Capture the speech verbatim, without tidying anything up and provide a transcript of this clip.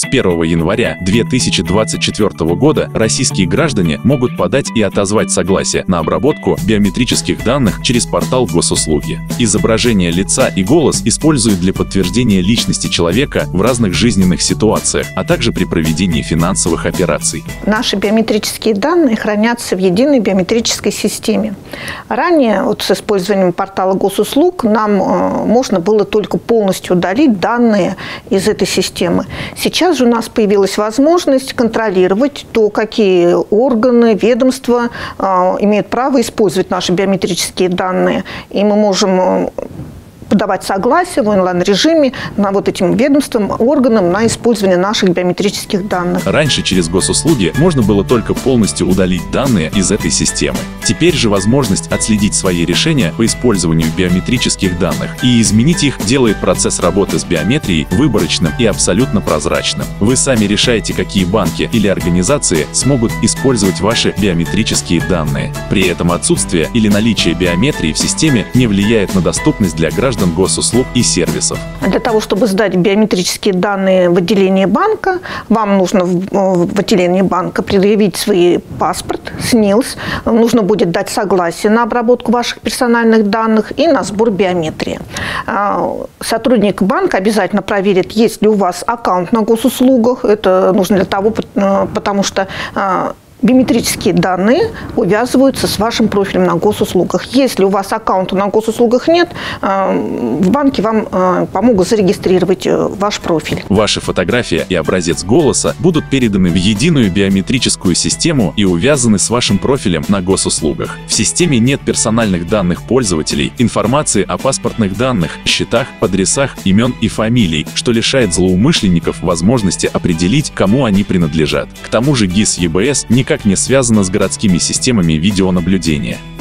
С первого января две тысячи двадцать четвёртого года российские граждане могут подать и отозвать согласие на обработку биометрических данных через портал госуслуги. Изображение лица и голос используют для подтверждения личности человека в разных жизненных ситуациях, а также при проведении финансовых операций. Наши биометрические данные хранятся в единой биометрической системе. Ранее вот с использованием портала госуслуг нам э, можно было только полностью удалить данные из этой системы. Сейчас же у нас появилась возможность контролировать то, какие органы, ведомства э, имеют право использовать наши биометрические данные. И мы можем э, подавать согласие в онлайн-режиме на вот этим ведомствам, органам на использование наших биометрических данных. Раньше через госуслуги можно было только полностью удалить данные из этой системы. Теперь же возможность отследить свои решения по использованию биометрических данных и изменить их делает процесс работы с биометрией выборочным и абсолютно прозрачным. Вы сами решаете, какие банки или организации смогут использовать ваши биометрические данные. При этом отсутствие или наличие биометрии в системе не влияет на доступность для граждан госуслуг и сервисов. Для того, чтобы сдать биометрические данные в отделении банка, вам нужно в, в отделении банка предъявить свой паспорт, СНИЛС, нужно будет дать согласие на обработку ваших персональных данных и на сбор биометрии. Сотрудник банка обязательно проверит, есть ли у вас аккаунт на госуслугах. Это нужно для того, потому что биометрические данные увязываются с вашим профилем на госуслугах. Если у вас аккаунта на госуслугах нет, в банке вам помогут зарегистрировать ваш профиль. Ваши фотография и образец голоса будут переданы в единую биометрическую систему и увязаны с вашим профилем на госуслугах. В системе нет персональных данных пользователей, информации о паспортных данных, счетах, адресах, имен и фамилий, что лишает злоумышленников возможности определить, кому они принадлежат. К тому же ГИС ЕБС никак не связано с городскими системами видеонаблюдения.